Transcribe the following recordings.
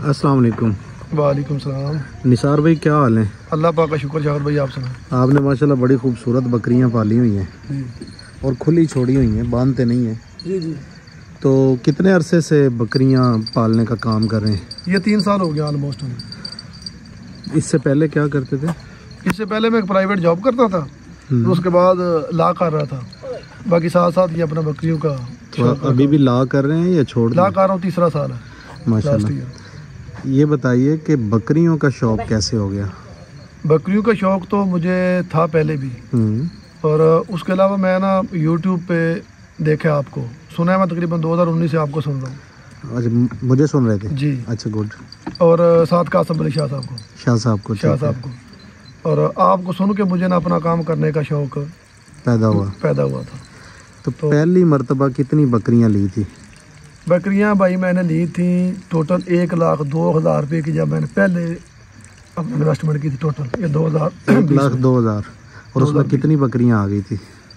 अस्सलाम वालेकुम। वालेकुम सलाम। निसार भाई क्या हाल है? अल्लाह पाक का शुक्र शाकर भाई, आप सुनाएं। आपने माशाल्लाह बड़ी खूबसूरत बकरियां पाली हुई हैं और खुली छोड़ी हुई हैं, बांधते नहीं हैं। जी जी। तो कितने अरसे से बकरियां पालने का काम कर रहे हैं? ये 3 साल हो गया ऑलमोस्ट। इससे पहले क्या करते थे? इससे पहले मैं एक प्राइवेट जॉब करता था, तो उसके बाद ला कर रहा था। बाकी साथ साथ ये अपना बकरियों का तो अभी भी ला कर रहे हैं या छोड़ ला कर रहा हूँ, तीसरा साल है माशाल्लाह। ये बताइए कि बकरियों का शौक कैसे हो गया? बकरियों का शौक तो मुझे था पहले भी, और उसके अलावा मैं ना यूट्यूब पे देखा, आपको सुना है, मैं तकरीबन 2019 से आपको सुन रहा हूँ। अच्छा, मुझे सुन रहे थे जी। अच्छा, गुड। और साथ कासम अली शाह साहब को और आपको सुन के मुझे ना अपना काम करने का शौक पैदा हुआ था। तो पहली मर्तबा कितनी बकरियां ली थी? बकरियां भाई मैंने ली थी टोटल 1,02,000 रुपये की, जब मैंने पहले इन्वेस्टमेंट की थी। टोटल ये 1,02,000। और उसमें कितनी बकरियां आ गई थी?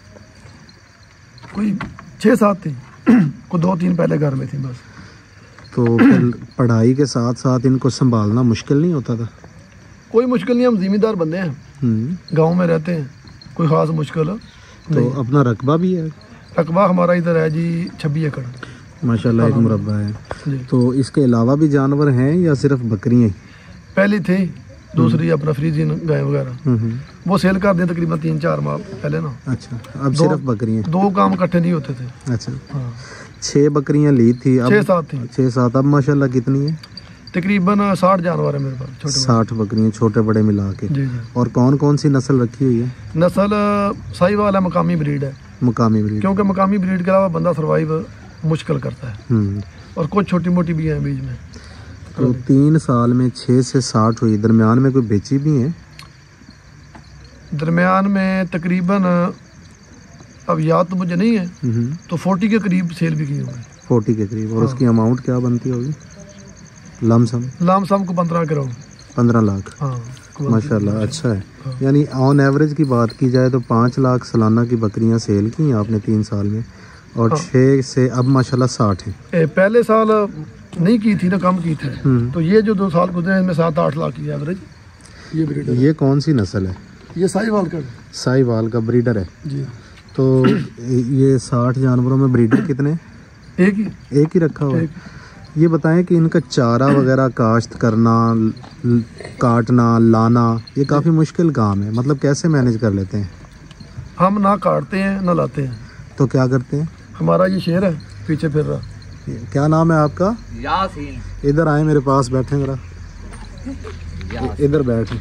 कोई 6-7 थी कोई 2-3 पहले घर में थी बस। तो फिर पढ़ाई के साथ साथ इनको संभालना मुश्किल नहीं होता था? कोई मुश्किल नहीं, हम जिम्मेदार बंदे हैं, गांव में रहते हैं, कोई खास मुश्किल तो अपना रकबा भी है? रकबा हमारा इधर है जी 26 एकड़ माशाल्लाह, एक मुरब्बा है। तो इसके अलावा भी जानवर हैं या सिर्फ बकरियां? पहली थी, दूसरी अपना फ्रीजियन गाय वगैरह, वो सेल कर दिए तकरीबन 3-4 माह पहले ना। अच्छा, अब सिर्फ बकरियां? 2 काम इकट्ठे नहीं होते थे। अच्छा, 6 बकरियां ली थी, अब 6-7 थी। 6-7 अब माशाल्लाह कितनी है? तकरीबन 60 जानवर है मेरे पास, 60 बकरियां छोटे बड़े मिला के। जी जी। और कौन कौन सी नस्ल रखी हुई है? नस्ल साहिवाल है, मकामी ब्रीड है। मकामी ब्रीड, क्योंकि मकामी ब्रीड के अलावा बंदा सर्वाइव मुश्किल करता है, और कुछ छोटी मोटी भी है बीच में। तो 3 साल में 6 से 60 हुई। दरमियान में कोई बेची भी है? दरमियान में तकरीबन, अब याद तो मुझे नहीं है, तो 40 के करीब सेल भी की होंगी। 40 के करीब। और उसकी अमाउंट क्या बनती होगी? लमसम को 15 करोड़, 15 लाख। माशाल्लाह, अच्छा है। यानी ऑन एवरेज की बात की जाए तो 5 लाख सालाना की बकरियां सेल की आपने 3 साल में, और 6 से अब माशाल्लाह 60 है। पहले साल नहीं की थी ना, कम की थी। तो ये जो 2 साल गुजरे इनमें 7-8 लाख की एवरेज ये ब्रीडर। ये कौन सी नस्ल है? ये साहिवाल का ब्रीडर है जी। तो ये 60 जानवरों में ब्रीडर कितने? एक ही रखा हुआ है। ये बताएं कि इनका चारा वगैरह काश्त करना, काटना, लाना, ये काफ़ी मुश्किल काम है, मतलब कैसे मैनेज कर लेते हैं? हम ना काटते हैं ना लाते हैं। तो क्या करते हैं? हमारा ये शेर है पीछे फिर रहा। क्या नाम है आपका? यासीन। इधर आए, मेरे पास बैठे जरा, इधर बैठे।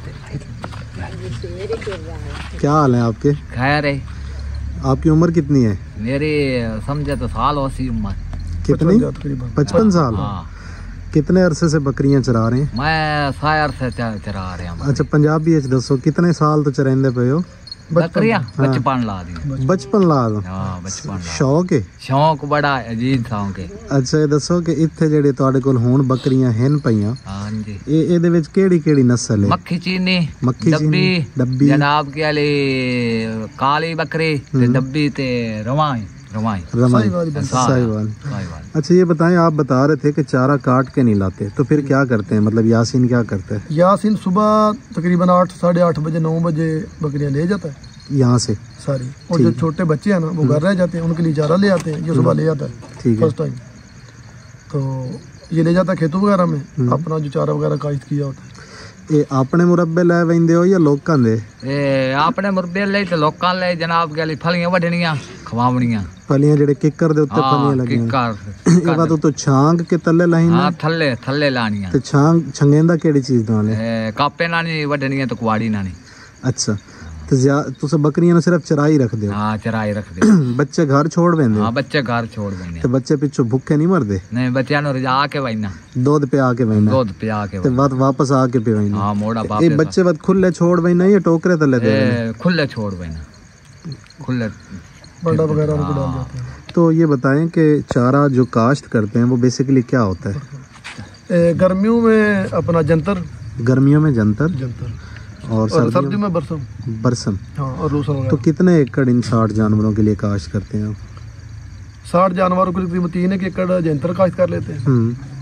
क्या हाल है आपके? खैर है। आपकी उम्र कितनी है? मेरी समझे तो साल हो सी उम्र। कितनी? 55 साल। हाँ। कितने अरसे से बकरियां चरा रहे हैं? मैं 6 अरसे चरा रहे हैं। अच्छा, पंजाबी दसो कितने साल तो चरेंदे पे हो? बकरियां बचपन ला दी। बचपन ला दो? हाँ, बचपन। शौक है? शौक बड़ा अजीज शौक है। अच्छा, ये दसो कि इत्थे जेडे तुहाडे कोल हुण बकरियां हैं पईयां, हां जी, ਇਹਦੇ ਵਿੱਚ ਕਿਹੜੀ नस्ल है? मक्खी चीनी, डब्बी जनाब के वाली काली बकरी ते डब्बी ते रवाई। साहिवाल। अच्छा, ये बताएं, आप बता रहे थे कि चारा काट के नहीं लाते, तो फिर क्या करते हैं? मतलब यासीन क्या करता है? यासीन सुबह तकरीबन 8-8:30 बजे 9 बजे बकरियां ले जाता है यहाँ से सारी, और जो छोटे बच्चे हैं ना वो घर रह जाते हैं, उनके लिए चारा ले आते हैं, ये सुबह ले जाता है फर्स्ट टाइम। तो ये ले जाता है खेतों वगैरह में, अपना जो चारा वगैरह काश्त किया होता है। अपने मुरब्बे लै वैंदे हो या लोकां दे? अपने मुरब्बे ले ते लोकां ले जनाब के लिए फलियां वढणियां खवावणियां। फलियां जेडे किकर दे उत्ते फलियां लगियां। किकर ये बात तो छांग के तले लाइन। हां, थल्ले लानियां। ते छांग छंगेंदा केड़ी चीज नाल है? कापे नानी वढणियां तो कुआड़ी नानी। अच्छा, तो तुस बकरियां सिर्फ चराई रख दे? हां, चराई रख दे। बच्चे घर छोड़ वेंदे? हां, बच्चे घर छोड़ वेंदे। ते बच्चे पिछो भूखे नहीं मरदे? नहीं, बच्चों नु रजा के वैना, दूध पिया के वैना। ते वापस आके पे वैना। हां, मोड़ा वापस। ये बच्चे बद खुले छोड़ वैना या टोकरे तले दे? खुले छोड़ वैना, खुले बंडा वगैरह उनको डाल देते हैं। तो ये बताएं कि चारा जो काश्त करते हैं वो बेसिकली क्या होता है? गर्मियों में अपना जंतर, गर्मियों में जंतर, और सर्दियों में बरसम। हाँ, और रूसन। तो कितने एकड़ इन 60 जानवरों के लिए काश्त करते हैं आप? 60 जानवरों के लिए तकरीबन 3 एकड़ जंतर काश्त कर लेते हैं,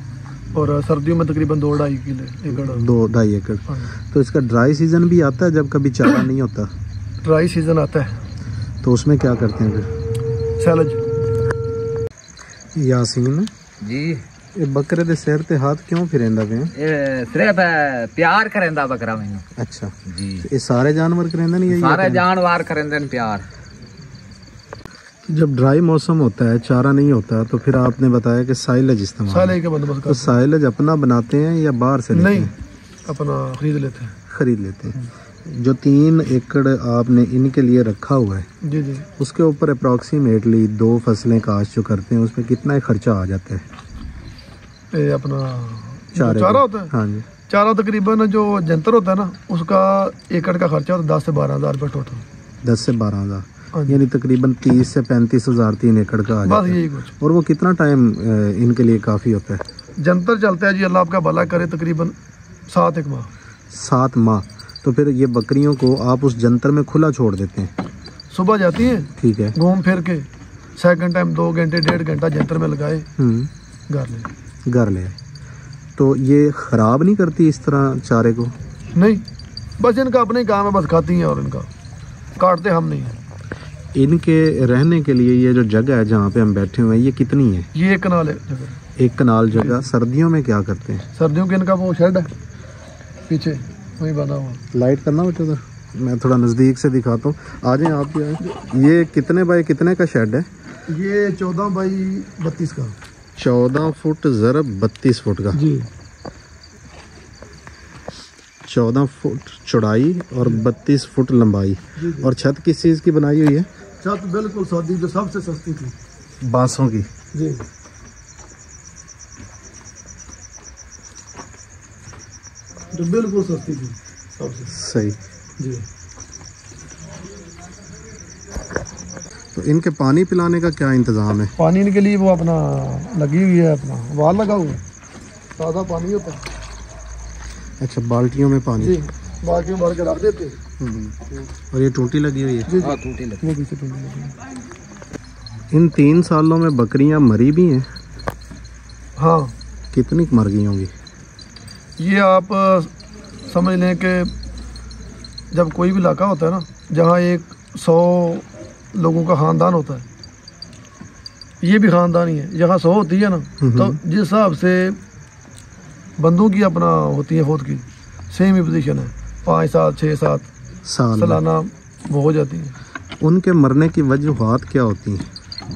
और सर्दियों में तकरीबन 2-2.5 एकड़ 2-2.5 एकड़। तो इसका ड्राई सीजन भी आता है जब कभी चारा नहीं होता? ड्राई सीजन आता है तो उसमें क्या करते हैं फिर? सैलज। यासीन जी, ये बकरे दे सिर ते हाथ क्यों फिरेंदा पे? सिर्फ प्यार करेंदा बकरा मैनू। अच्छा जी, ये सारे जानवर करेंदे नहीं? सारे जानवर करेंदे प्यार। जब ड्राई मौसम होता है, चारा नहीं होता, तो फिर आपने बताया कि साइलेज इस्तेमाल। साइलेज का बंदोबस्त। तो साइलेज अपना बनाते हैं या बाहर से? नहीं, अपना खरीद लेते हैं। खरीद लेते हैं। जो 3 एकड़ आपने इनके लिए रखा हुआ है, जी जी, उसके ऊपर अप्रॉक्सीमेटली 2 फसलें काश्त जो करते हैं उसमें कितना खर्चा आ जाता है? ये अपना चारा होता है। हाँ जी, चारा तकरीबन जो जंतर होता है ना, उसका एकड़ का खर्चा होता है 10 से 12 हज़ार रुपये टोटल। 10 से 12 हज़ार, यानी तकरीबन 30 से 35 हज़ार 3 एकड़ का आ जाता है। यही कुछ। और वो कितना टाइम इनके लिए काफ़ी होता है? जंतर चलता है जी, अल्लाह आपका भला करे, तकरीबन 7 माह। 7 माह। तो फिर ये बकरियों को आप उस जंतर में खुला छोड़ देते हैं? सुबह जाती हैं, ठीक है, घूम फिर के सेकंड टाइम 2 घंटे 1.5 घंटा जंतर में लगाए, घर ले। तो ये ख़राब नहीं करती इस तरह चारे को? नहीं, बस इनका अपने ही काम है, बस खाती हैं और इनका काटते हम नहीं हैं। इनके रहने के लिए ये जो जगह है जहाँ पे हम बैठे हुए हैं, ये कितनी है? ये 1 कनाल है जगह। 1 कनाल जगह। सर्दियों में क्या करते हैं? सर्दियों के इनका वो शेड है पीछे, वही बना हुआ। लाइट करना बेटा उधर, मैं थोड़ा नज़दीक से दिखाता हूँ। आ जाएं आप भी आए। ये कितने बाई कितने का शेड है? ये 14 बाई 32 का। 14 फुट ज़रब 32 फुट का जी। 14 फुट चौड़ाई और 32 फुट लंबाई। और छत किस चीज़ की बनाई हुई है? छत बिल्कुल सादी, जो सबसे सस्ती थी, बांसों की। जी, जो बिल्कुल सस्ती थी सबसे। सही जी। तो इनके पानी पिलाने का क्या इंतज़ाम है? पानी इनके लिए वो अपना लगी हुई है, अपना वाल लगा हुआ है, ताज़ा पानी होता है। अच्छा, बाल्टियों में पानी? जी, बाल्टियों में भर के रख देते हैं। और ये टूटी लगी हुई है? जी, टूटी लगी, वो पीछे टूटी लगी है। इन 3 सालों में बकरियां मरी भी हैं? हाँ। कितनी मर गई होंगी? ये आप समझ लें कि जब कोई भी इलाका होता है ना, जहाँ 100 लोगों का ख़ानदान होता है, ये भी ख़ानदान ही है, जहाँ 100 होती है ना, तो जिस हिसाब से बंदों की अपना होती है खुद की, सेम ही पोजीशन है, 5-7 6-7 सालाना वो हो जाती है। उनके मरने की वजूहात क्या होती हैं?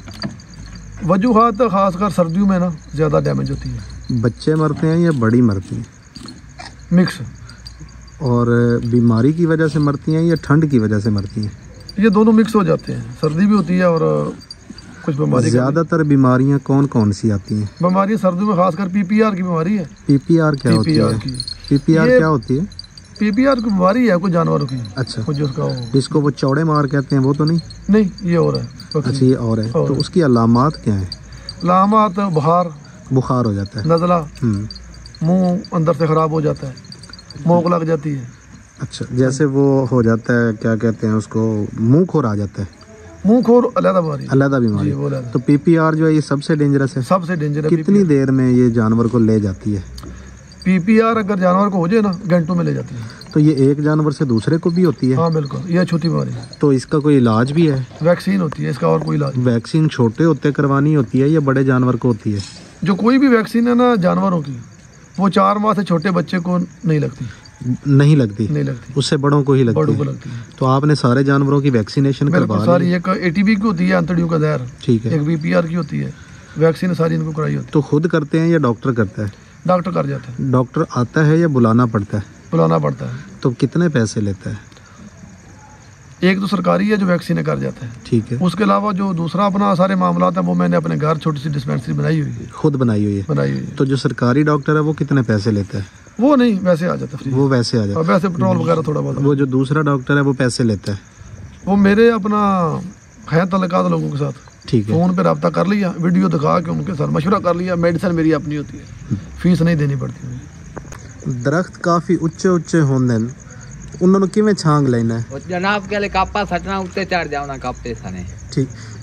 वजूहात ख़ासकर सर्दियों में ना ज़्यादा डैमेज होती है। बच्चे मरते हैं या बड़ी मरती हैं? मिक्स। और बीमारी की वजह से मरती हैं या ठंड की वजह से मरती हैं? ये दोनों मिक्स हो जाते हैं, सर्दी भी होती है और कुछ बीमारी। ज़्यादातर बीमारियां कौन कौन सी आती हैं? बीमारी सर्दियों में खासकर PPR की बीमारी है। PPR क्या होती है? PPR क्या होती है? PPR की बीमारी है कोई जानवरों की। अच्छा, कुछ उसका जिसको वो चौड़े मार कहते हैं, वो तो नहीं? नहीं, ये और है। अच्छा, ये और है। तो उसकी अलामात क्या है? अलामात बुखार हो जाता है, नज़ला, मुंह अंदर से ख़राब हो जाता है, मोक लग जाती है। अच्छा, जैसे वो हो जाता है, क्या कहते हैं उसको, मुंह खोर आ जाता है। मुंह खोर अलग बीमारी। तो PPR जो है ये सबसे डेंजरस है? सबसे डेंजरस। कितनी देर में ये जानवर को ले जाती है? PPR अगर जानवर को हो जाए ना, घंटों में ले जाती है। तो ये एक जानवर से दूसरे को भी होती है? हाँ बिल्कुल, ये छूती बीमारी है। तो इसका कोई इलाज भी है? वैक्सीन होती है इसका, और कोई इलाज। वैक्सीन छोटे होते करवानी होती है या बड़े जानवर को होती है? जो कोई भी वैक्सीन है ना जानवरों की, वो 4 माह से छोटे बच्चे को नहीं लगती। नहीं लगती? उससे बड़ों को ही लगती है। तो आपने सारे जानवरों की वैक्सीनेशन करवा ली? सारी। एक ATB की होती है, अंतड़ियों का जहर, ठीक है। एक BPR की होती है, वैक्सीन सारी इनको कराई होती है। तो खुद करते हैं या डॉक्टर करता है? डॉक्टर कर जाता है। डॉक्टर आता है या बुलाना पड़ता है? बुलाना पड़ता है। तो कितने पैसे लेता है? एक तो सरकारी है जो वैक्सीन कर जाता है, ठीक है। उसके अलावा जो दूसरा अपना सारे मामला है वो मैंने अपने घर छोटी सी डिस्पेंसरी बनाई हुई है। खुद बनाई हुई है। तो जो सरकारी डॉक्टर है वो कितने पैसे लेता है? वो नहीं, वैसे आ जाता है। वो वैसे आ जाता है, वैसे पेट्रोल वगैरह थोड़ा बहुत। वो जो दूसरा डॉक्टर है वो पैसे लेता है? वो मेरे अपना है तल्लुकात लोगों के साथ, ठीक है। फ़ोन पे रब्ता कर लिया, वीडियो दिखा के उनके साथ मशवरा कर लिया, मेडिसिन मेरी अपनी होती है, फीस नहीं देनी पड़ती मुझे। दरख्त काफ़ी उच्चे होंदे न, उन्होंने किवें छांग लेना है? जनाब के लिए कापा सटना उत्ते चढ़ जाओ ना कापे सने। ठीक,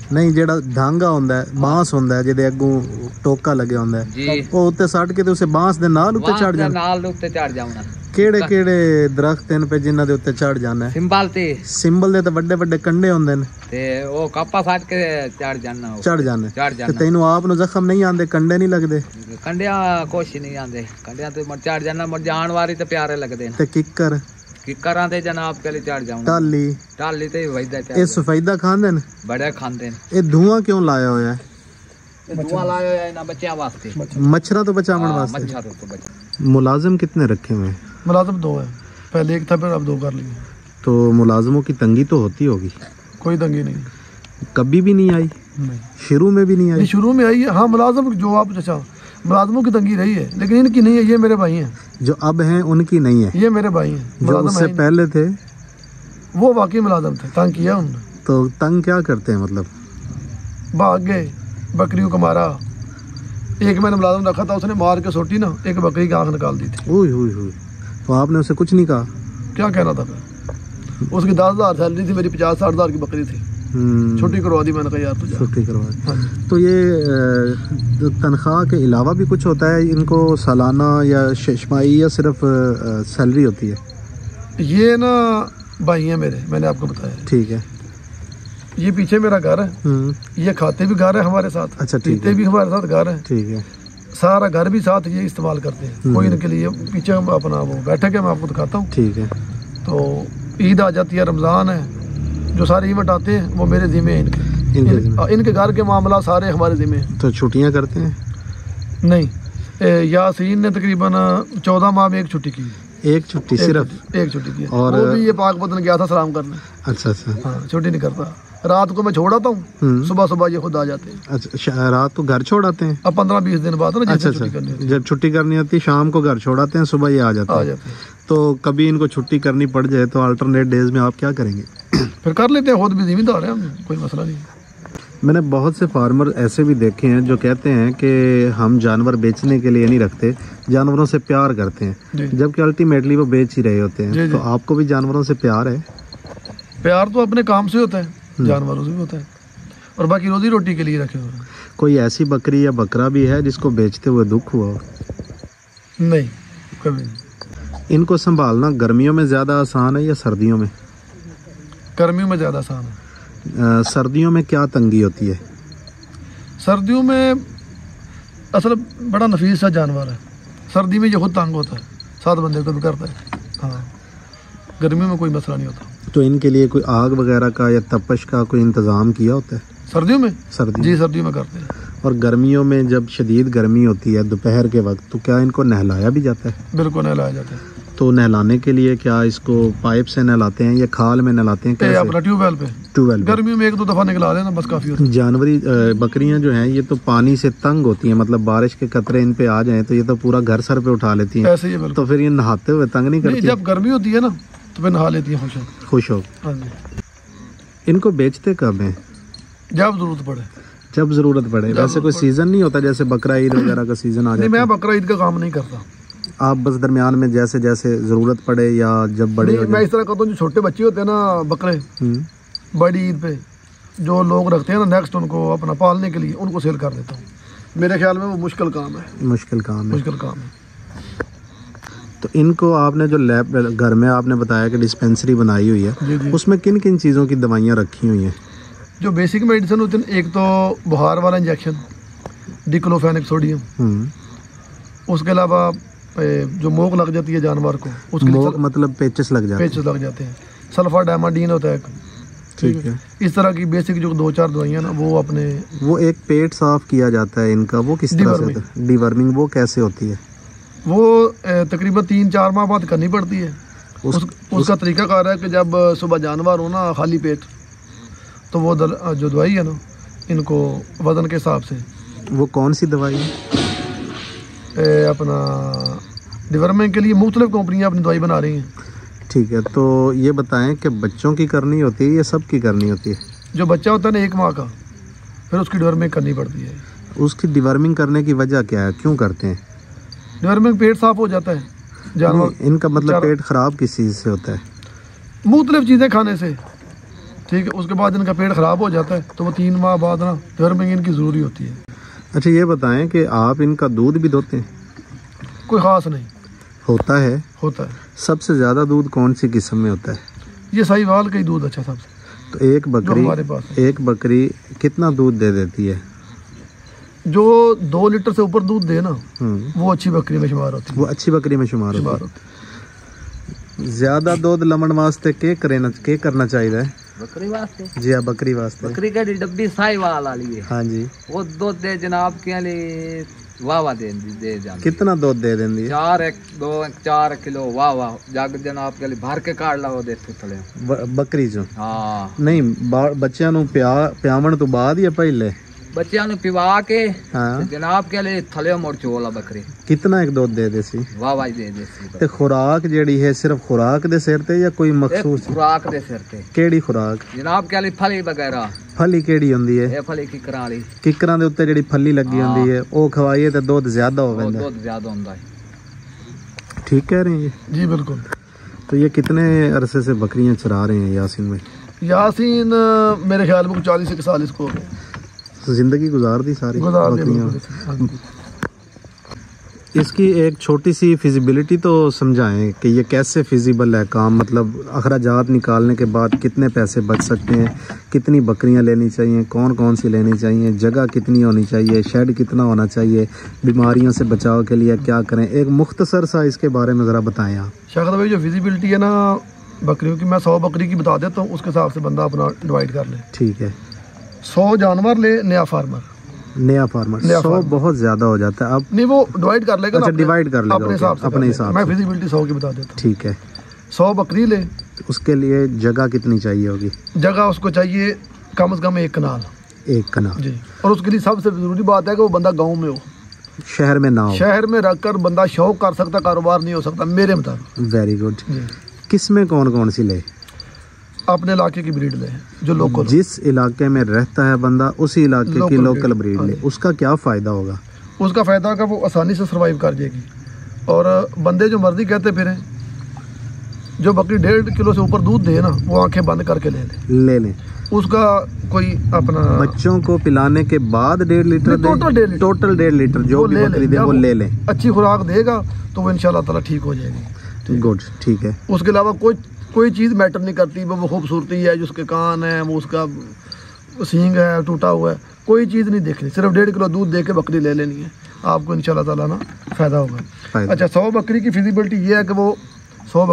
नहीं जेड़ा धांगा होंदा है बांस होंदा है जेदे अगू टोका लगे होंदा है जी ओ उत्ते सट के ते उसे बांस दे नाल उत्ते चढ़ जाना नाल उत्ते चढ़ जावना केड़े केड़े दरख्त हैं पे जिन्हां दे उत्ते चढ़ जाना है सिंबल दे ते बड़े बड़े कंडे होंदे ने ते ओ कापा फाट के चढ़ जाना ते तैनू आप नु जख्म नहीं आंदे कंडे नहीं लगदे कंडिया कुछ नहीं आंदे कंडिया ते चढ़ जाना मर जान वारी ते प्यारे लगदे ते किक्करां ते जनाब के लिए चढ़ जाऊं टाली ते वैदा चढ़ ए सफेदा खांदे ने बड़े खांदे ने ए धुआं क्यों लाया होया है धुआं लाया होया है ना बच्चों वास्ते मच्छरा तो बचावन वास्ते मच्छर तो बचा मुलाजिम कितने रखे हुए हैं मुलाजिम 2 है पहले एक था फिर अब 2 कर लिए तो मुलाजिमों की तंगी तो होती होगी कोई तंगी नहीं कभी भी नहीं आई नहीं शुरू में भी नहीं आई शुरू में आई है हाँ मुलाजिम जो आप अच्छा मुलाजिमों की तंगी रही है लेकिन इनकी नहीं है ये मेरे भाई हैं जो अब हैं उनकी नहीं है ये मेरे भाई हैं जो उससे पहले थे वो वाकई मुलाजिम थे तंग किया उन्होंने तो तंग क्या करते हैं मतलब भाग गए बकरियों को मारा एक मैंने मुलाजिम रखा था उसने मार के सोटी ना एक बकरी की आंख निकाल दी थी ओह तो आपने उसे कुछ नहीं कहा क्या कहना था फिर उसकी 10,000 सैलरी थी मेरी 50-60,000 की बकरी थी छुट्टी करवा दी मैंने कहा यार तुझे छुट्टी करवा दी हाँ। तो ये तनख्वाह के अलावा भी कुछ होता है इनको सालाना या शमाई या सिर्फ सैलरी होती है ये ना भाई हैं मेरे मैंने आपको बताया ठीक है ये पीछे मेरा घर है ये खाते भी घर है हमारे साथ अच्छा पीते भी हमारे साथ घर है ठीक है सारा घर भी साथ ये इस्तेमाल करते हैं कोई इनके लिए पीछे अपना वो बैठक है मैं आपको दिखाता हूँ ठीक है तो ईद आ जाती है रमज़ान है जो सारे इवेंट आते हैं वो मेरे जिम्मे हैं इनके घर के मामला सारे हमारे जिम्मे हैं तो छुट्टियाँ करते हैं नहीं यासीन ने तकरीबन 14 माह में एक छुट्टी की एक छुट्टी सिर्फ एक छुट्टी की और वो भी ये पाक वतन गया था सलाम करने अच्छा हाँ छुट्टी नहीं करता रात को मैं छोड़ आता हूँ सुबह सुबह ये खुद आ जाते हैं अच्छा रात को घर छोड़ आते हैं अब 15-20 दिन बाद ना अच्छा जब छुट्टी करनी होती है शाम को घर छोड़ आते हैं सुबह ये आ जाते हैं तो कभी इनको छुट्टी करनी पड़ जाए तो अल्टरनेट डेज में आप क्या करेंगे फिर कर लेते हैं खुद भी जिम्मेदार है कोई मसला नहीं मैंने बहुत से फार्मर ऐसे भी देखे हैं जो कहते हैं कि हम जानवर बेचने के लिए नहीं रखते जानवरों से प्यार करते हैं जबकि अल्टीमेटली वो बेच ही रहे होते हैं तो आपको भी जानवरों से प्यार है प्यार तो अपने काम से होता है जानवरों से भी होता है और बाकी रोजी रोटी के लिए रखे हुए हैं कोई ऐसी बकरी या बकरा भी है जिसको बेचते हुए दुख हुआ हो नहीं कभी नहीं इनको संभालना गर्मियों में ज़्यादा आसान है या सर्दियों में गर्मियों में ज़्यादा आसान है सर्दियों में क्या तंगी होती है सर्दियों में असल बड़ा नफीस सा जानवर है सर्दी में ये खुद तंग होता है 7 बंदे को भी करता है हाँ गर्मियों में कोई मसला नहीं होता तो इनके लिए कोई आग वगैरह का या तपश का कोई इंतज़ाम किया होता है सर्दियों में जी सर्दियों में करते हैं और गर्मियों में जब शदीद गर्मी होती है दोपहर के वक्त तो क्या इनको नहलाया भी जाता है बिल्कुल नहलाया जाता है तो नहलाने के लिए क्या इसको पाइप से नहलाते हैं या खाल में नहलाते हैं कैसे अपना ट्यूबवेल गर्मियों में 1-2 दफ़ा निकला लेना बस काफ़ी होता है जानवरी बकरियां जो हैं ये तो पानी से तंग होती हैं मतलब बारिश के कतरे इन पे आ जाएं तो ये तो पूरा घर सर पे उठा लेती हैं ऐसे ही तो फिर ये नहाते हुए तंग नहीं करती जब गर्मी होती है ना तो फिर नहा लेती है खुश हो इनको बेचते कब हैं जब जरूरत पड़े वैसे कोई सीजन नहीं होता जैसे बकरा ईद वगैरह का सीजन आ जाए मैं बकरा ईद का काम नहीं करता आप बस दरमियान में जैसे जैसे जरूरत पड़े या जब बड़े मैं इस तरह करता हूँ जो छोटे बच्चे होते हैं ना बकरे बड़ी ईद पे जो लोग रखते हैं ना नेक्स्ट उनको अपना पालने के लिए उनको सेल कर देता हूँ मेरे ख्याल में वो मुश्किल काम है तो इनको आपने जो लैब घर में आपने बताया कि डिस्पेंसरी बनाई हुई है उसमें किन किन चीज़ों की दवाइयाँ रखी हुई हैं जो बेसिक मेडिसिन होती है एक तो बुखार वाला इंजेक्शन डिक्लोफेनिक सोडियम उसके अलावा जो मोक लग जाती है जानवर को उसके मोक मतलब पेचेस लग जाते हैं सल्फर डायमाडीन होता है ठीक है इस तरह की बेसिक जो 2-4 दवाइयाँ ना वो अपने वो एक पेट साफ किया जाता है इनका वो किस तरह से होता है डिवर्मिंग वो कैसे होती है वो तकरीबन 3-4 माह बाद करनी पड़ती है उसका तरीका कार है कि जब सुबह जानवर हो ना खाली पेट तो वो जो दवाई है ना इनको वजन के हिसाब से वो कौन सी दवाई है अपना डिवर्मिंग के लिए मुख्तलिफ कंपनियां अपनी दवाई बना रही हैं ठीक है तो ये बताएं कि बच्चों की करनी होती है या सब की करनी होती है जो बच्चा होता है ना 1 माह का फिर उसकी डिवर्मिंग करनी पड़ती है उसकी डिवर्मिंग करने की वजह क्या है क्यों करते हैं डिवर्मिंग पेट साफ हो जाता है जानवर इनका मतलब पेट खराब किस चीज़ से होता है मुख्तलिफ चीज़ें खाने से ठीक है, उसके बाद इनका पेट खराब हो जाता है तो वो 3 माह बाद ना गर्मिंग इनकी जरूरी होती है। अच्छा ये बताएं कि आप इनका दूध भी दोते हैं? कोई खास नहीं होता है। सबसे ज्यादा दूध कौन सी किस्म में होता है? ये साहिवाल का ही दूध अच्छा सबसे। तो एक बकरी कितना दूध दे देती है? जो 2 लीटर से ऊपर दूध दे ना वो अच्छी बकरी में शुमार होती है। वो अच्छी बकरी में शुमार होती है। ज्यादा दूध लमन वास्ते के करना चाहिए? बकरी वास्ते? जी हाँ, बकरी वास्ते। बकरी का डब्बी साहिवाल वाली है। हाँ जी। वो दूध दे जनाब के लिए वाह दे जाती। कितना दूध दे देंदी? 4 किलो वाह जग जनाब के लिए भर के काट ला देते थले बकरी जो। हाँ नहीं बच्चों नु प्यावण तो बाद या पहले? बच्चों ने पिवा के हाँ। जनाब के लिए थले मोड़ चोला बकरी। कितना एक दूध दे देसी? वाह दे देसी। ते खुराक जेड़ी है सिर्फ खुराक दे सिर ते या कोई मखसूस? खुराक दे सिर ते। केड़ी खुराक? जनाब के लिए फली वगैरह। फली केड़ी हुंदी है? ये फली किकरां वाली। किकरां दे उत्ते जेड़ी फली लगी हुंदी है ओ खवाइए ते दूध ज्यादा होवेंदा। दूध ज्यादा हुंदा है। ठीक कह रहे हैं जी बिल्कुल। तो ये कितने अरसे से बकरियां चरा रहे हैं यासीन में? यासीन मेरे ख्याल में 40 साल इसको हो गए। जिंदगी गुजार दी सारी बकरियां। इसकी एक छोटी सी फिजिबिलिटी तो समझाएं कि ये कैसे फिजिबल है काम, मतलब अखराजात निकालने के बाद कितने पैसे बच सकते हैं, कितनी बकरियां लेनी चाहिए, कौन कौन सी लेनी चाहिए, जगह कितनी होनी चाहिए, शेड कितना होना चाहिए, बीमारियों से बचाव के लिए क्या करें, एक मुख्तसर सा इसके बारे में ज़रा बताएं आप। शायद भाई जो फिजिबिलिटी है ना बकरियों की, मैं 100 बकरी की बता देता हूँ, उसके हिसाब से बंदा अपना डिवाइड कर ले। ठीक है। 100 जानवर ले, नया फार्मर 100 बहुत ज्यादा हो जाता है। अब नहीं वो डिवाइड कर लेगा। अच्छा डिवाइड कर लेगा अपने हिसाब से। मैं फिजिबिलिटी 100 की बता देता हूँ। ठीक है। 100 बकरी ले, उसके लिए जगह कितनी चाहिए होगी? जगह उसको चाहिए कम से कम 1 कनाल। 1 कनाल जी। और उसके लिए सबसे जरूरी बात है कि वो बंदा गाँव में हो, शहर में ना हो। शहर में रखकर बंदा शौक कर सकता, कारोबार नहीं हो सकता मेरे मुताबिक। Very good. किसमें कौन कौन सी ले? अपने इलाके की ब्रीड ले, जो लोकल, जिस इलाके में रहता है बंदा उसी इलाके की लोकल ब्रीड ले। उसका क्या फायदा होगा? उसका फायदा होगा वो आसानी से सर्वाइव कर जाएगी। और बंदे जो मर्जी कहते फिर जो बकरी 1.5 किलो से ऊपर दूध दे ना वो आंखें बंद करके ले लें। उसका कोई अपना बच्चों को पिलाने के बाद 1.5 लीटर टोटल 1.5 लीटर जो भी बकरी दे वो ले लें। अच्छी खुराक देगा तो वो इंशाल्लाह ताला ठीक हो जाएगी। गुड। ठीक है। उसके अलावा कोई चीज़ मैटर नहीं करती। वो खूबसूरती है, जो उसके कान है, वो उसका सींग है टूटा हुआ है, कोई चीज़ नहीं देखनी। सिर्फ 1.5 किलो दूध दे के बकरी ले लेनी है, आपको इंशाल्लाह ताला ना फ़ायदा होगा। अच्छा 100 बकरी की फिजिबिलिटी ये है कि वो 100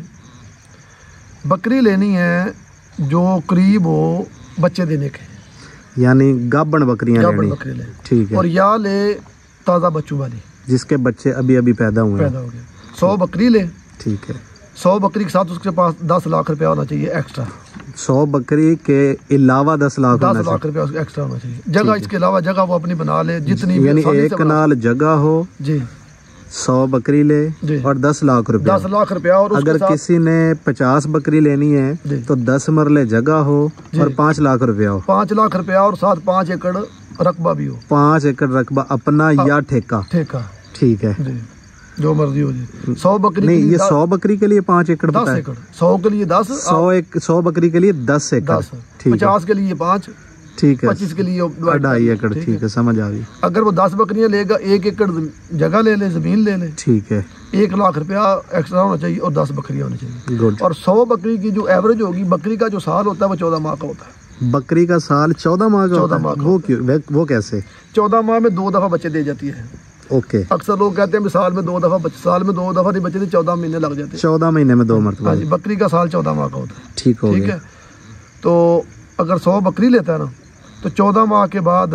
बकरी लेनी है जो करीब हो बच्चे देने के, यानी गाबन बकरियां बकरी ले। ठीक है। और या ले ताज़ा बच्चों वाली जिसके बच्चे अभी पैदा हो गए। 100 बकरी ले। ठीक है। 100 बकरी के साथ उसके पास 10 लाख रुपया होना चाहिए एक्स्ट्रा। 100 बकरी के अलावा 10 लाख रुपया एक्स्ट्रा होना चाहिए। जगह इसके अलावा जगह वो अपनी बना ले जितनी, यानी 1 कनाल जगह हो जी, 100 बकरी ले और 10 लाख रुपया। 10 लाख रुपया। और अगर किसी ने 50 बकरी लेनी है तो 10 मरले जगह हो और 5 लाख रुपया हो। 5 लाख रुपया और साथ 5 एकड़ रकबा भी हो। 5 एकड़ रकबा अपना या ठेका? ठीक है, जो मर्जी हो जाए। 100 बकरी नहीं, ये 100 बकरी के लिए 5 एकड़ 10 एकड़, 100 के लिए 10, 100 बकरी के लिए 10 एकड़। 50 के लिए 5, ठीक है, 25 के लिए 2.5 एकड़। ठीक है, समझ आ गई। अगर वो 10 बकरियां लेगा 1 एकड़ जगह ले ले, जमीन ले ले। ठीक है। 1 लाख रुपया एक्स्ट्रा होना चाहिए और 10 बकरियां होनी चाहिए। गुड। और 100 बकरी की जो एवरेज होगी, बकरी का जो साल होता है वो 14 माह का होता है। बकरी का साल 14 माह का? 14 माह। वो क्यों, वो कैसे? 14 माह में 2 दफा बच्चे दे जाती है। ओके। अक्सर लोग कहते हैं साल में 2 दफा नहीं बच्चे, 14 महीने लग जाते हैं। 14 महीने में 2 मरतबा। बकरी का साल 14 माह का होता है। ठीक है। तो अगर 100 बकरी लेता है ना तो 14 माह के बाद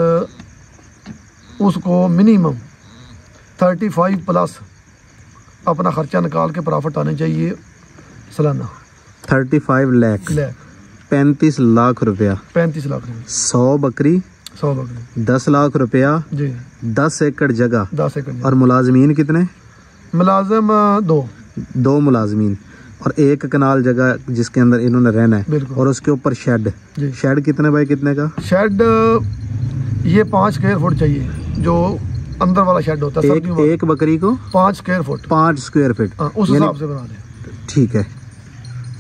उसको मिनिमम 35 प्लस अपना खर्चा निकाल के प्रॉफिट आने चाहिए सालाना। 35 लाख 35 लाख रुपया। 35 लाख रुपया। 100 बकरी 10 लाख रुपया जी। 10 एकड़ जगह। 10 एकड़। और मुलाजमीन कितने? मुलाजिम 2 मुलाजमीन और 1 कनाल जगह जिसके अंदर इन्होंने रहना है। और उसके ऊपर शेड कितने बाय कितने का? शेड ये 5 स्क्वायर फुट चाहिए, जो अंदर वाला शेड होता है। एक बकरी को 5 स्क्वायर फुट। 5 स्क्वायर फीट उस हिसाब से बना दे। ठीक है।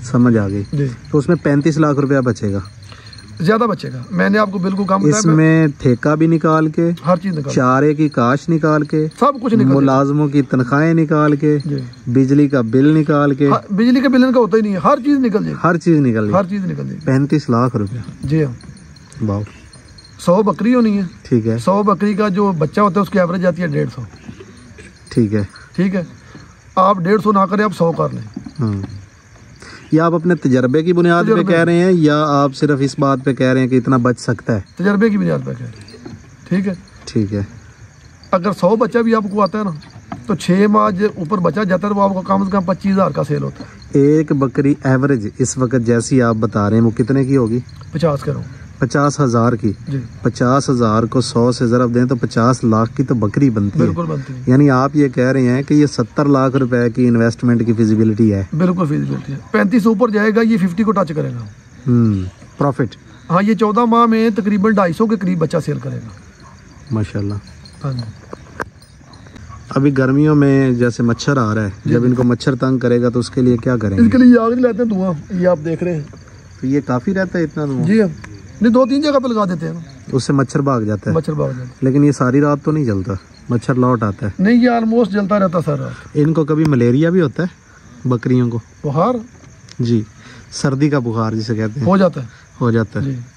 समझ आ गई। तो उसमें 35 लाख रुपया बचेगा, ज्यादा बचेगा। मैंने आपको बिल्कुल कम बताया। इसमें ठेका भी निकाल के, हर चीज निकाल, चारे की काश निकाल के, सब कुछ निकाल, मुलाजमों की तनख्वाहें निकाल के, बिजली का बिल निकाल के। बिजली का बिल इनका होता ही नहीं है, हर चीज निकल जाएगी, हर चीज निकल जाएगी, हर चीज निकल जाएगी। 35 लाख रुपया। जी हाँ। वाह। 100 बकरी होनी है, ठीक है। 100 बकरी का जो बच्चा होता है उसकी एवरेज आती है 150। ठीक है, ठीक है। आप 150 ना करें, आप 100 कर लें। या आप अपने तजर्बे की बुनियाद पे कह रहे हैं, या आप सिर्फ इस बात पे कह रहे हैं कि इतना बच सकता है? तजर्बे की बुनियाद पे कह रहे हैं। ठीक है, ठीक है। अगर 100 बच्चा भी आपको आता है ना, तो 6 माह ऊपर बचा जाता है तो आपको कम से कम 25,000 का सेल होता है। एक बकरी एवरेज इस वक्त जैसी आप बता रहे हैं वो कितने की होगी? 50 करो, 50,000 की। 50,000 को 100 से ज़रब दें तो 50 लाख की तो बकरी बनती है। बिल्कुल बनती है। यानी आप ये कह रहे हैं कि ये 70 लाख रुपए की इन्वेस्टमेंट की फिजिबिलिटी है? बिल्कुल फिजिबिलिटी है। 35 ऊपर जाएगा, ये 50 को टच करेगा। प्रॉफिट। हाँ, ये 14 माह में तकरीबन 250 के करीब बच्चा सेल करेगा माशाल्लाह। हाँ जी। अभी गर्मियों में जैसे मच्छर आ रहा है, जब इनको मच्छर तंग करेगा तो उसके लिए क्या करेंगे? इसके लिए आग नहीं लाते हैं, धुआं, ये आप देख रहे हैं। तो ये काफ़ी रहता है इतना धुआं? जी हाँ, नहीं 2-3 जगह पे लगा देते हैं, उससे मच्छर भाग जाता है। मच्छर भाग जाता है। लेकिन ये सारी रात तो नहीं जलता, मच्छर लौट आता है? नहीं, ये ऑलमोस्ट जलता रहता सर रात। इनको कभी मलेरिया भी होता है बकरियों को? बुखार? जी, सर्दी का बुखार जिसे कहते हैं। हो जाता है। हो जाता है जी।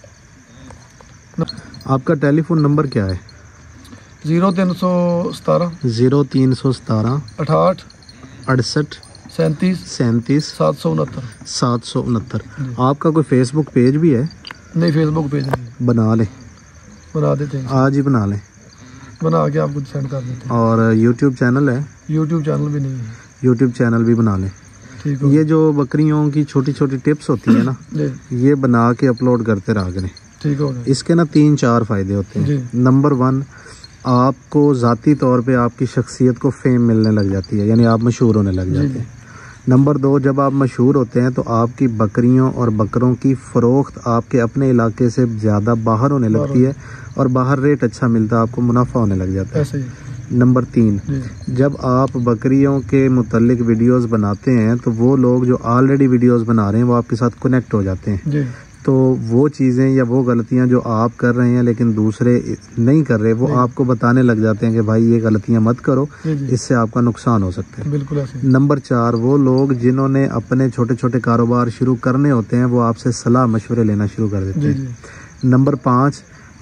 आपका टेलीफोन नंबर क्या है? 0317 0317 68 68 37 37 769 769। आपका कोई फेसबुक पेज भी है? नहीं, फेसबुक पेज नहीं। बना लें, बना देते हैं, आज ही बना लें, बना के आपको सेंड कर देते हैं। और यूट्यूब चैनल है? यूट्यूब चैनल भी नहीं है। यूट्यूब चैनल भी बना लें। ठीक है। ये जो बकरियों की छोटी छोटी टिप्स होती है ना, ये बना के अपलोड करते रहा करें। ठीक हो गया। इसके ना 3-4 फ़ायदे होते हैं। नंबर 1, आपको ज़ाती तौर पे आपकी शख्सियत को फेम मिलने लग जाती है, यानी आप मशहूर होने लग जाते हैं। नंबर 2, जब आप मशहूर होते हैं तो आपकी बकरियों और बकरों की फ़रोख्त आपके अपने इलाके से ज़्यादा बाहर होने लगती है, और बाहर रेट अच्छा मिलता है, आपको मुनाफा होने लग जाता है। नंबर 3, जब आप बकरियों के मुतल्लिक वीडियोस बनाते हैं तो वो लोग जो ऑलरेडी वीडियोस बना रहे हैं वो आपके साथ कनेक्ट हो जाते हैं। तो वो चीज़ें या वो गलतियां जो आप कर रहे हैं लेकिन दूसरे नहीं कर रहे, वो आपको बताने लग जाते हैं कि भाई ये गलतियां मत करो, इससे आपका नुकसान हो सकता है। बिल्कुल ऐसे। नंबर 4, वो लोग जिन्होंने अपने छोटे छोटे कारोबार शुरू करने होते हैं वो आपसे सलाह मशवरे लेना शुरू कर देते हैं। नंबर 5,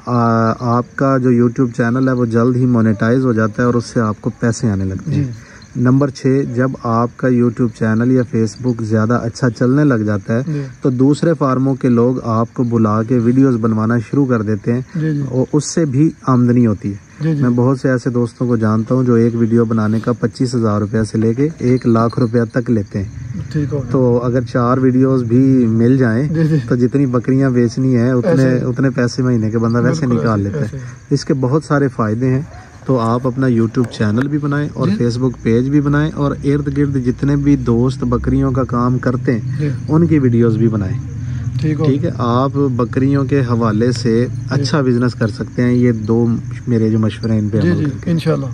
आपका जो यूट्यूब चैनल है वो जल्द ही मोनेटाइज हो जाता है और उससे आपको पैसे आने लगते हैं। नंबर 6, जब आपका यूट्यूब चैनल या फेसबुक ज़्यादा अच्छा चलने लग जाता है तो दूसरे फार्मों के लोग आपको बुला के वीडियोस बनवाना शुरू कर देते हैं, और उससे भी आमदनी होती है। मैं बहुत से ऐसे दोस्तों को जानता हूं जो एक वीडियो बनाने का 25,000 रुपया से लेके 1 लाख रुपया तक लेते हैं। ठीक हो। तो अगर 4 वीडियोस भी मिल जाएं तो जितनी बकरियां बेचनी है उतने पैसे महीने के बंदा वैसे निकाल लेता है। इसके बहुत सारे फ़ायदे हैं। तो आप अपना YouTube चैनल भी बनाएं और फेसबुक पेज भी बनाएं, और इर्द गिर्द जितने भी दोस्त बकरियों का काम करते हैं उनकी वीडियोस भी बनाएं। ठीक है, आप बकरियों के हवाले से अच्छा बिजनेस कर सकते हैं। ये 2 मेरे जो मशवरे हैं इन पे अमल करके इंशाल्लाह।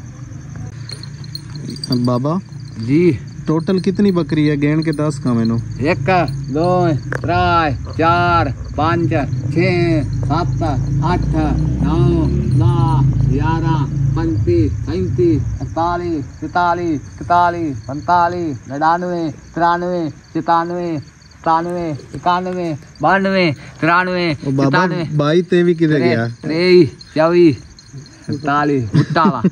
बाबा जी, टोटल कितनी बकरी है? गेण के 10 का मैनू 1 2 3 4 5 6 7 8 9 10 11 35 37 38 43 44 45 99 93 94 97 91 92 93 बाबा 22 तेवी किधर गया? 23 24 47 भुट्टा वा।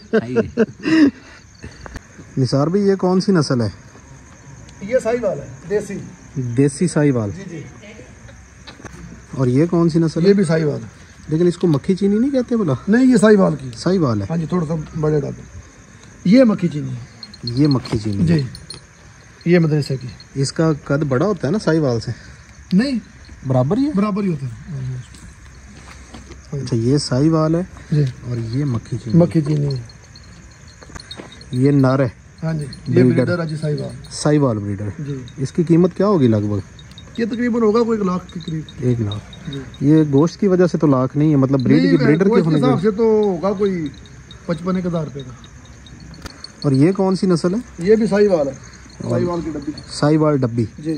निसार भाई, ये कौन सी नस्ल है? ये साहिवाल है, देसी साहिवाल। जी। और ये कौन सी नस्ल है? ये भी साहिवाल है। लेकिन इसको मक्खी चीनी नहीं कहते बोला? नहीं, ये साहिवाल की। साहिवाल है। हाँ जी, थोड़ा सा बड़े डाल। ये मक्खी चीनी है। ये मक्खी चीनी जी, ये मदरसे की। इसका कद बड़ा होता है ना साहिवाल से? नहीं, बराबर ही है। बराबर ही होता है। अच्छा, ये साहिवाल है जी, और ये मक्खी चीनी। मक्खी चीनी है। ये नर है। हाँ जी, ये ब्रीडर है जी, साहिवाल। साहिवाल ब्रीडर जी। इसकी कीमत क्या होगी लगभग? ये तकरीबन होगा कोई 1 लाख के करीब। 1 लाख। ये गोश्त की वजह से तो लाख नहीं है, मतलब ब्रीडर के होने हिसाब से तो होगा कोई 55,000 रुपये का। और ये कौन सी नस्ल है? ये भी साहिवाल है, साहिवाल की डब्बी। साहिवाल डब्बी जी।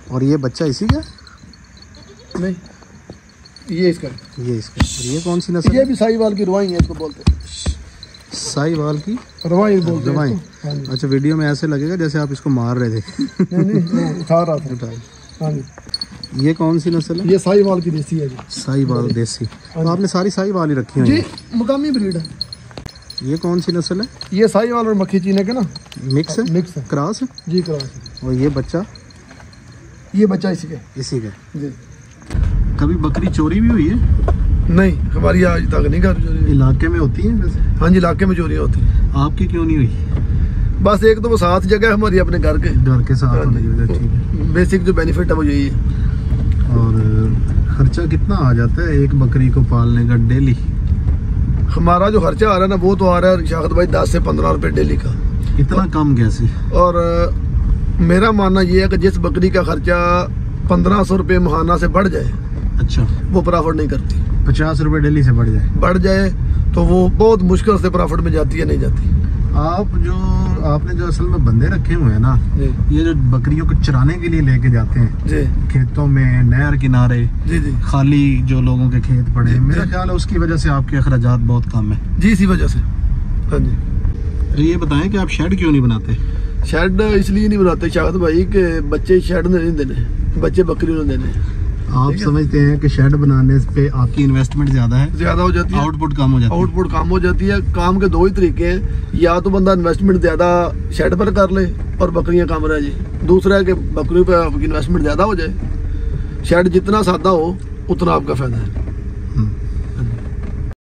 और ये बच्चा इसी का? नहीं, ये इसका। और ये कौन सी नस्ल? ये भी साहिवाल की रुवाई है, इसको बोलते हैं। साहिवाल की रुवाई बोलते हैं। अच्छा, वीडियो में ऐसे लगेगा जैसे आप इसको मार रहे थे। नहीं, उठा रहा था। हाँ जी। ये कौन सी नस्ल है? ये साहिवाल की देसी है जी। साहिवाल देसी। तो आपने सारी साहिवाल ही रखी हुई जी, मुकामी ब्रीड है। ये कौन सी नस्ल है? ये साहिवाल और मक्खी चीने के ना मिक्स है। मिक्स है, क्रॉस है जी, क्रॉस है। और ये बच्चा? ये बच्चा इसी का जी। कभी बकरी चोरी भी हुई है? नहीं, हमारी आज तक नहीं घर चोरी। इलाके में होती है वैसे? हाँ जी, इलाके में चोरियाँ होती हैं। आपकी क्यों नहीं हुई? बस एक तो वो साथ जगह है हमारी, अपने घर के साथ होने की वजह। ठीक है, बेसिक जो बेनिफिट है वो यही है। और खर्चा कितना आ जाता है एक बकरी को पालने का डेली? हमारा जो खर्चा आ रहा है ना, वो तो आ रहा है शाहिद भाई 10 से 15 रुपए डेली का। इतना कम कैसे? और मेरा मानना ये है कि जिस बकरी का खर्चा 1500 रुपये माहाना से बढ़ जाए, अच्छा, वो प्रॉफिट नहीं करती। 50 रुपए डेली से बढ़ जाए तो वो बहुत मुश्किल से प्रॉफिट में जाती है, नहीं जाती। आपने जो असल में बंदे रखे हुए हैं ना, ये जो बकरियों को चराने के लिए लेके जाते हैं जी, खेतों में, नहर किनारे, जी जी, खाली जो लोगों के खेत पड़े हैं, मेरा ख्याल है उसकी वजह से आपके अखराजात बहुत कम है। जी, इसी वजह से। हाँ जी। ये बताएं कि आप शेड क्यों नहीं बनाते? शेड इसलिए नहीं बनाते शाहिद भाई कि बच्चे शेड में नहीं देने, बच्चे बकरी में देने। आप समझते हैं कि शेड बनाने पे आपकी इन्वेस्टमेंट ज्यादा हो जाती है, आउटपुट कम हो जाती है। काम के दो ही तरीके हैं, या तो बंदा इन्वेस्टमेंट ज्यादा शेड पर कर ले और बकरियां कम रह जाए। दूसरा है कि बकरी पे आपकी इन्वेस्टमेंट ज्यादा हो जाए। शेड जितना सादा हो उतना आपका फायदा है।